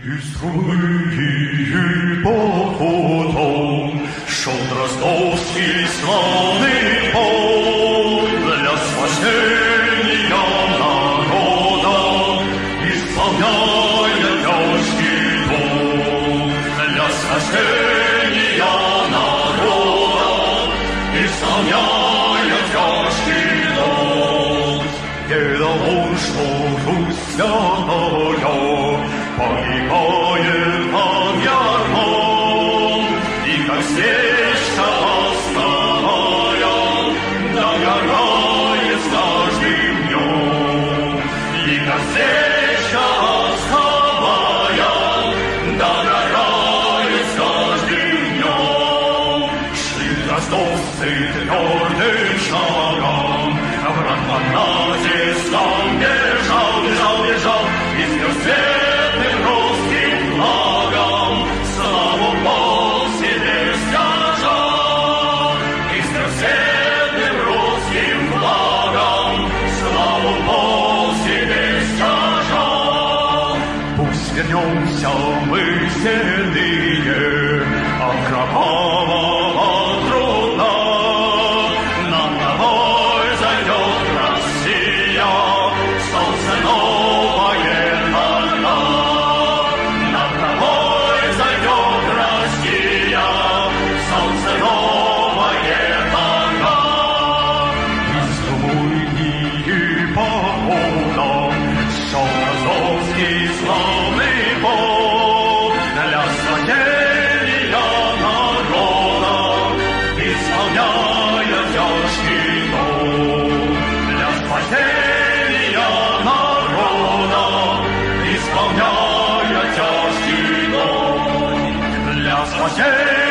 И струны походом шел Дроздовский славный пол для спасения народа, исполняя тяжкий долг для спасения народа, исполняя тяжкий долг. Ведал он, что Русь святая погибает под ярмом, и как свечка восковая догорает с каждым днем, и как свечка восковая догорает с каждым днем. Шли дроздовцы твердым шагом, враг монархист там бежал, бежал, бежал, и с светлым русским флагом славу Бог себе стяжал, и с светлым русским флагом славу Бог себе стяжал. Пусть вернемся мы седые от кровавого труда, над тобой зайдет Россия, солнце новое тогда. Над тобой зайдет Россия, солнце новое тогда. Из походом шел Дроздовский славный пол для спасения народа, исполняя тяжкий долг для спасения народа, исполняя тяжкий долг для спасения